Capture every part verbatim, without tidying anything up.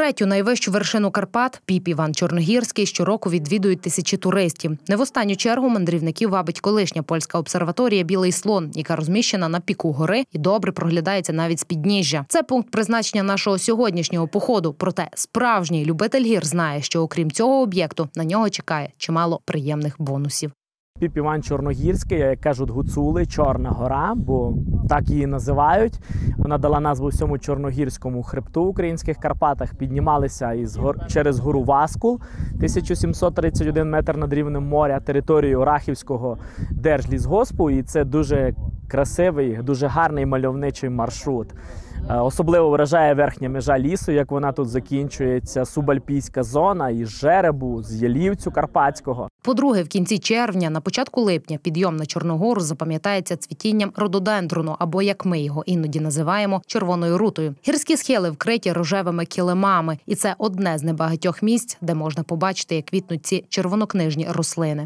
Третю найвищу вершину Карпат – Піп Іван Чорногірський щороку відвідують тисячі туристів. Не в останню чергу мандрівників вабить колишня польська обсерваторія «Білий слон», яка розміщена на піку гори і добре проглядається навіть з підніжжя. Це пункт призначення нашого сьогоднішнього походу. Проте справжній любитель гір знає, що окрім цього об'єкту на нього чекає чимало приємних бонусів. Піп Іван Чорногірський, як кажуть гуцули, Чорна гора, бо так її називають. Вона дала назву всьому Чорногірському хребту в українських Карпатах. Піднімалися із гор... через гору Васкул, тисяча сімсот тридцять один метр над рівнем моря, територію Рахівського держлісгоспу. І це дуже красивий, дуже гарний мальовничий маршрут. Особливо вражає верхня межа лісу, як вона тут закінчується, субальпійська зона із Жеребу, з Ялівцю Карпатського. По-друге, в кінці червня, на початку липня підйом на Чорногору запам'ятається цвітінням рододендрону, або, як ми його іноді називаємо, червоною рутою. Гірські схили вкриті рожевими килимами, і це одне з небагатьох місць, де можна побачити, як квітнуть ці червонокнижні рослини.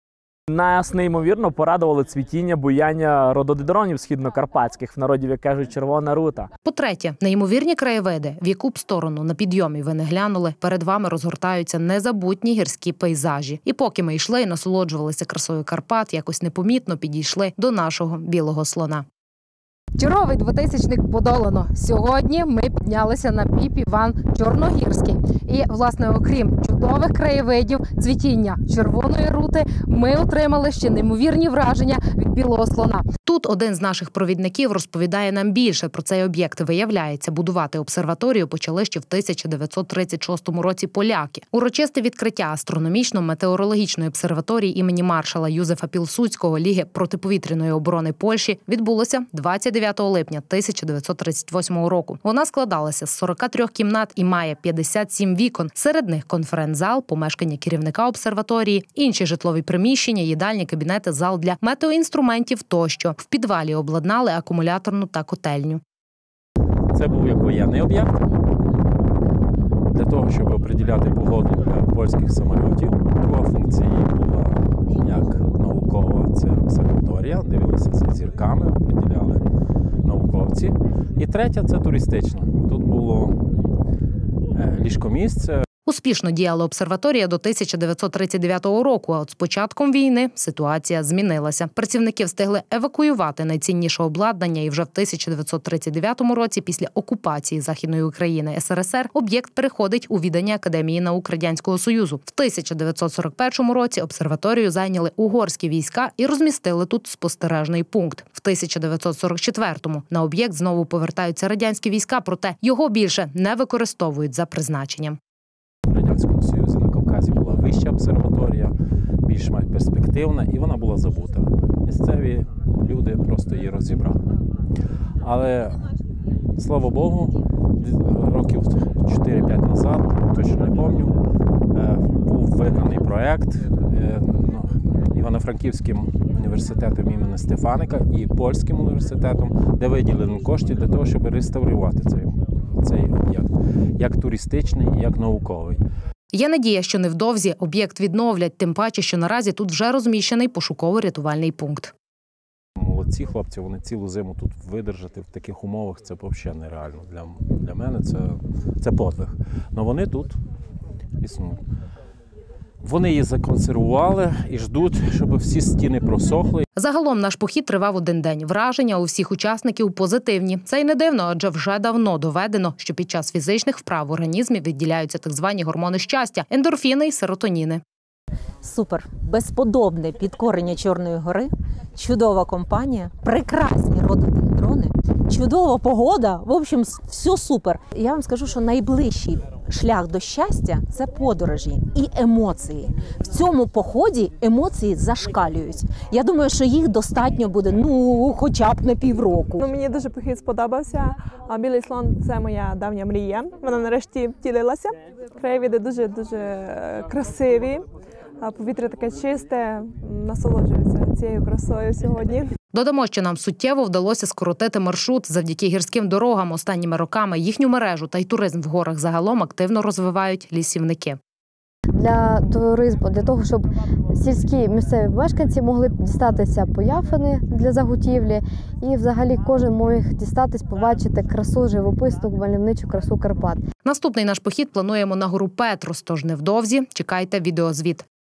Нас неймовірно порадувало цвітіння буяння рододендронів східнокарпатських, в народі, як кажуть, червона рута. По-третє, неймовірні краєвиди, в яку б сторону на підйомі ви не глянули, перед вами розгортаються незабутні гірські пейзажі. І поки ми йшли і насолоджувалися красою Карпат, якось непомітно підійшли до нашого білого слона. Черговий двотисячник подолано. Сьогодні ми піднялися на Піп Іван Чорногірський. І, власне, окрім чудових краєвидів, цвітіння червоної рути, ми отримали ще неймовірні враження від білого слона. Тут один з наших провідників розповідає нам більше про цей об'єкт. Виявляється, будувати обсерваторію почали ще в тисяча дев'ятсот тридцять шостому році поляки. Урочисте відкриття астрономічно-метеорологічної обсерваторії імені маршала Юзефа Пілсудського Ліги протиповітряної оборони Польщі відбулося двадцять дев'ятого липня тисяча дев'ятсот тридцять восьмого року. Вона складалася з сорока трьох кімнат і має п'ятдесят сім вікон. Серед них конференц-зал, помешкання керівника обсерваторії, інші житлові приміщення, їдальні, кабінети, зал для метеоінструментів тощо. В підвалі обладнали акумуляторну та котельню. Це був як воєнний об'єкт для того, щоб определяти погоду для польських самольотів. Друга функція була як наукова, це обсерваторія, дивилися за зірками, определяли науковці. І третя – це туристична. Тут було ліжкомісце. Успішно діяла обсерваторія до тисяча дев'ятсот тридцять дев'ятого року, а от з початком війни ситуація змінилася. Працівники встигли евакуювати найцінніше обладнання, і вже в тисяча дев'ятсот тридцять дев'ятому році, після окупації Західної України ес ер ес ер, об'єкт переходить у відання Академії наук Радянського Союзу. В тисяча дев'ятсот сорок першому році обсерваторію зайняли угорські війська і розмістили тут спостережний пункт. В тисяча дев'ятсот сорок четвертому на об'єкт знову повертаються радянські війська, проте його більше не використовують за призначенням. В Радянському Союзі на Кавказі була вища обсерваторія, більш перспективна, і вона була забута. Місцеві люди просто її розібрали. Але, слава Богу, років чотири-п'ять назад, точно не пам'ятаю, був виграний проєкт Івано-Франківським університетом імені Стефаника і Польським університетом, де виділені кошти для того, щоб реставрувати цей цей об'єкт, як туристичний, як науковий. Є надія, що невдовзі об'єкт відновлять, тим паче, що наразі тут вже розміщений пошуково-рятувальний пункт. Молодці хлопці, вони цілу зиму тут видержати в таких умовах, це взагалі нереально. Для, для мене це, це подвиг. Але вони тут існують. Вони її законсервували і ждуть, щоб всі стіни просохли. Загалом наш похід тривав один день. Враження у всіх учасників позитивні. Це й не дивно, адже вже давно доведено, що під час фізичних вправ в організмі відділяються так звані гормони щастя – ендорфіни і серотоніни. Супер. Безподобне підкорення Чорної гори, чудова компанія, прекрасні рододендрони, чудова погода. В общем, все супер. Я вам скажу, що найближчий шлях до щастя – це подорожі і емоції. В цьому поході емоції зашкалюють. Я думаю, що їх достатньо буде, ну, хоча б на півроку. Ну, мені дуже похід сподобався. Білий слон – це моя давня мрія. Вона нарешті втілилася. Краєвиди дуже-дуже красиві. Повітря таке чисте, насолоджуюся цією красою сьогодні. Додамо, що нам суттєво вдалося скоротити маршрут завдяки гірським дорогам. Останніми роками їхню мережу та й туризм в горах загалом активно розвивають лісівники. для туризму, для того, щоб сільські місцеві мешканці могли дістатися по яфини для заготівлі і взагалі кожен міг дістатись, побачити красу, живописну, мальовничу красу Карпат. Наступний наш похід плануємо на гору Петрос, тож невдовзі чекайте відеозвіт.